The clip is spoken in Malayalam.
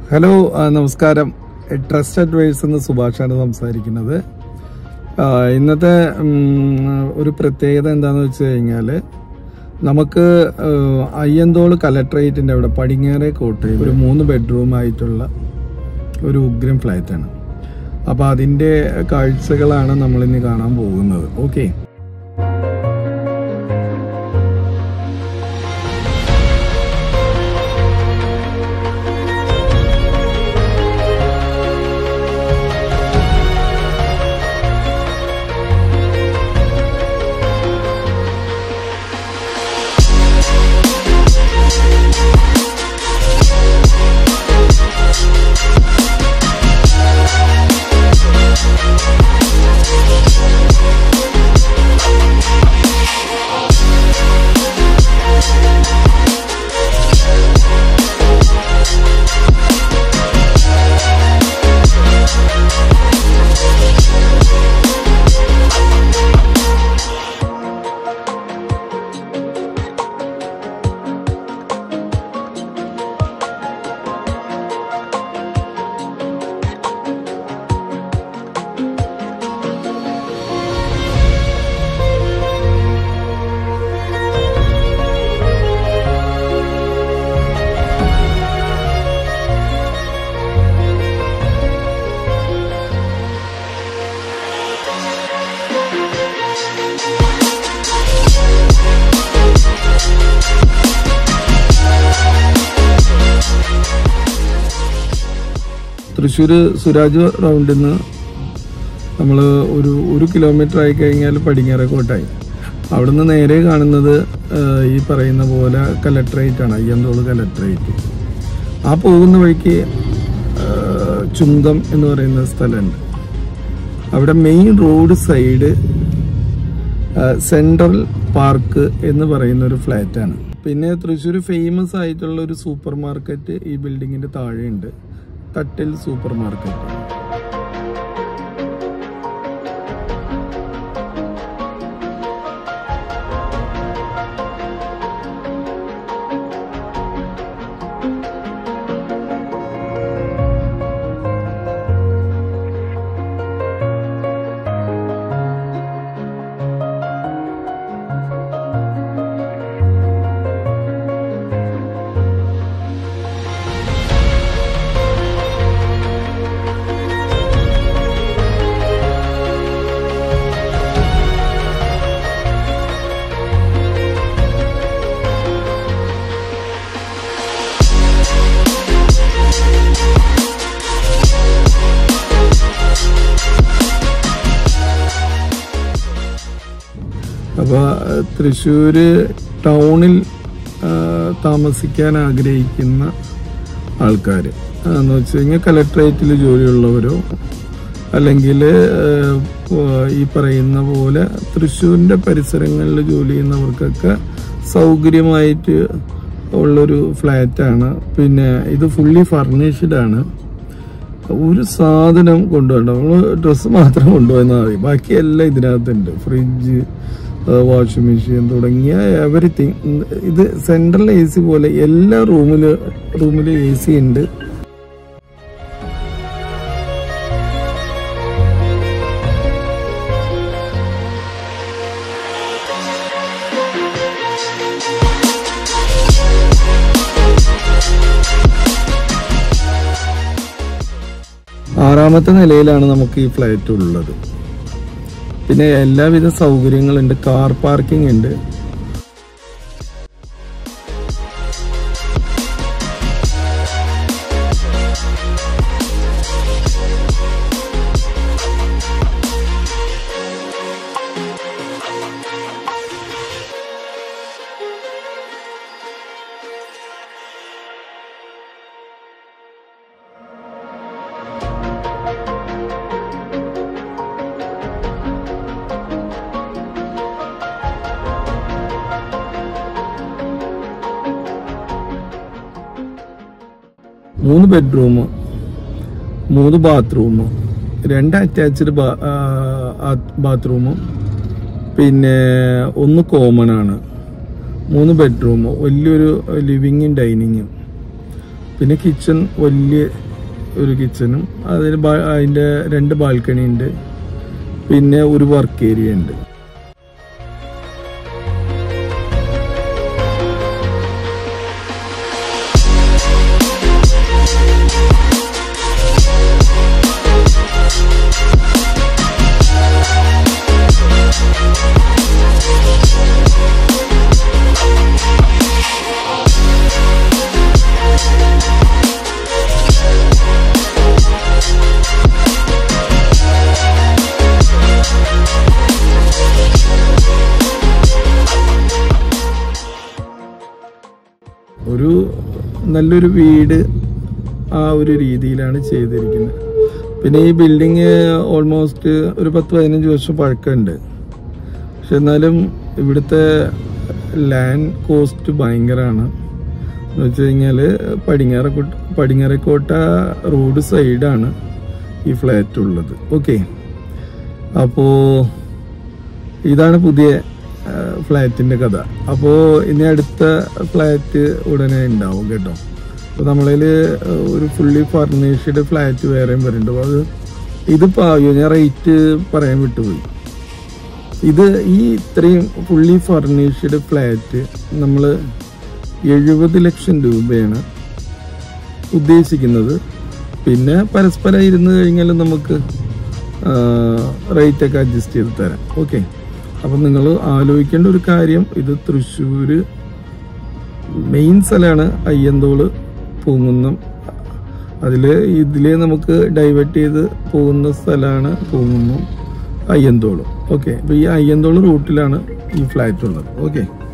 ഹലോ നമസ്കാരം. ട്രസ്റ്റ് അഡ്വൈസ് എന്ന് സുഭാഷാണ് സംസാരിക്കുന്നത്. ഇന്നത്തെ ഒരു പ്രത്യേകത എന്താണെന്ന് വെച്ച് കഴിഞ്ഞാൽ നമുക്ക് അയ്യന്തോൾ കളക്ടറേറ്റിൻ്റെ അവിടെ പടിഞ്ഞാറേ കോട്ടയിൽ ഒരു 3 ബെഡ്റൂം ആയിട്ടുള്ള ഒരു ഉഗ്രം ഫ്ലാറ്റാണ്. അപ്പോൾ അതിൻ്റെ കാഴ്ചകളാണ് നമ്മളിന്ന് കാണാൻ പോകുന്നത്. ഓക്കെ, തൃശ്ശൂർ സുരാജ് റൗണ്ടിൽ നിന്ന് നമ്മൾ ഒരു കിലോമീറ്റർ ആയി കഴിഞ്ഞാൽ പടിഞ്ഞാറേ കോട്ടായി. അവിടെ നിന്ന് നേരെ കാണുന്നത് ഈ പറയുന്ന പോലെ കളക്ടറേറ്റ് ആണ്, അയ്യന്തോൾ കളക്ടറേറ്റ്. ആ പോകുന്ന വഴിക്ക് ചുങ്കം എന്ന് പറയുന്ന സ്ഥലമുണ്ട്. അവിടെ main road side central park എന്ന് പറയുന്ന ഒരു ഫ്ലാറ്റാണ്. പിന്നെ തൃശ്ശൂർ ഫേമസ് ആയിട്ടുള്ള ഒരു സൂപ്പർ മാർക്കറ്റ് ഈ ബിൽഡിങ്ങിൻ്റെ താഴെയുണ്ട്, Thattil Supermarket. അപ്പോൾ തൃശ്ശൂർ ടൗണിൽ താമസിക്കാൻ ആഗ്രഹിക്കുന്ന ആൾക്കാർ എന്ന് വെച്ച് കഴിഞ്ഞാൽ കളക്ടറേറ്റിൽ ജോലിയുള്ളവരോ അല്ലെങ്കിൽ ഈ പറയുന്ന പോലെ തൃശ്ശൂരിൻ്റെ പരിസരങ്ങളിൽ ജോലി ചെയ്യുന്നവർക്കൊക്കെ സൗകര്യമായിട്ട് ഉള്ളൊരു ഫ്ലാറ്റാണ്. പിന്നെ ഇത് ഫുള്ളി ഫർണിഷ്ഡ് ആണ്. ഒരു സാധനം കൊണ്ടുപോകണ്ട, നമ്മൾ ഡ്രസ്സ് മാത്രം കൊണ്ടുപോയെന്നാൽ മതി, ബാക്കിയെല്ലാം ഇതിനകത്തുണ്ട്. ഫ്രിഡ്ജ്, വാഷിംഗ് മെഷീൻ തുടങ്ങിയ എവറിത്തിങ്. ഇത് സെൻട്രൽ AC പോലെ എല്ലാ റൂമിലും AC ഉണ്ട്. ആറാമത്തെ നിലയിലാണ് നമുക്ക് ഈ ഫ്ലാറ്റ് ഉള്ളത്. പിന്നെ എല്ലാവിധ സൗകര്യങ്ങളുണ്ട്. കാർ പാർക്കിംഗ് ഉണ്ട്. മൂന്ന് ബെഡ്റൂം, 3 ബാത്റൂം, 2 അറ്റാച്ച്ഡ് ബാത്റൂമും പിന്നെ 1 കോമൺ ആണ്. 3 ബെഡ്റൂം, വലിയൊരു ലിവിങ്ങും ഡൈനിങ്ങും. പിന്നെ കിച്ചൺ വലിയ ഒരു കിച്ചണും അതിൻ്റെ 2 ബാൽക്കണി ഉണ്ട്. പിന്നെ ഒരു വർക്ക് ഏരിയ ഉണ്ട്. ഒരു നല്ലൊരു വീട് ആ ഒരു രീതിയിലാണ് ചെയ്തിരിക്കുന്നത്. പിന്നെ ഈ ബിൽഡിങ് ഓൾമോസ്റ്റ് ഒരു 10-15 വർഷം പഴക്കമുണ്ട്. പക്ഷെ എന്നാലും ഇവിടുത്തെ ലാൻഡ് കോസ്റ്റ് ഭയങ്കരമാണ്. എന്ന് വെച്ച് കഴിഞ്ഞാൽ പടിഞ്ഞാറേക്കോട്ട റോഡ് സൈഡാണ് ഈ ഫ്ലാറ്റ് ഉള്ളത്. ഓക്കെ, അപ്പോൾ ഇതാണ് പുതിയ ഫ്ലാറ്റിന്റെ കഥ. അപ്പോൾ ഇനി അടുത്ത ഫ്ലാറ്റ് ഉടനെ ഉണ്ടാവും കേട്ടോ. അപ്പോൾ നമ്മളതിൽ ഒരു ഫുള്ളി ഫർണിഷ്ഡ് ഫ്ലാറ്റ് വേറെയും വരുന്നുണ്ട്. അപ്പോൾ ഇതിപ്പോൾ ഞാൻ റേറ്റ് പറയാൻ വിട്ടുപോയി. ഈ ഇത്രയും ഫുള്ളി ഫർണിഷ്ഡ് ഫ്ലാറ്റ് നമ്മൾ 70 ലക്ഷം രൂപയാണ് ഉദ്ദേശിക്കുന്നത്. പിന്നെ പരസ്പരം ഇരുന്ന് കഴിഞ്ഞാൽ നമുക്ക് റേറ്റൊക്കെ അഡ്ജസ്റ്റ് ചെയ്ത് തരാം. ഓക്കെ, അപ്പം നിങ്ങൾ ആലോചിക്കേണ്ട ഒരു കാര്യം, ഇത് തൃശ്ശൂർ മെയിൻ സ്ഥലമാണ് അയ്യന്തോൾ പൂങ്കുന്നം. ഇതിലെ നമുക്ക് ഡൈവേർട്ട് ചെയ്ത് പോകുന്ന സ്ഥലമാണ് പൂങ്കുന്നം അയ്യന്തോൾ. ഓക്കെ, അപ്പോൾ ഈ അയ്യന്തോൾ റൂട്ടിലാണ് ഈ ഫ്ലാറ്റ് ഉള്ളത്. ഓക്കെ.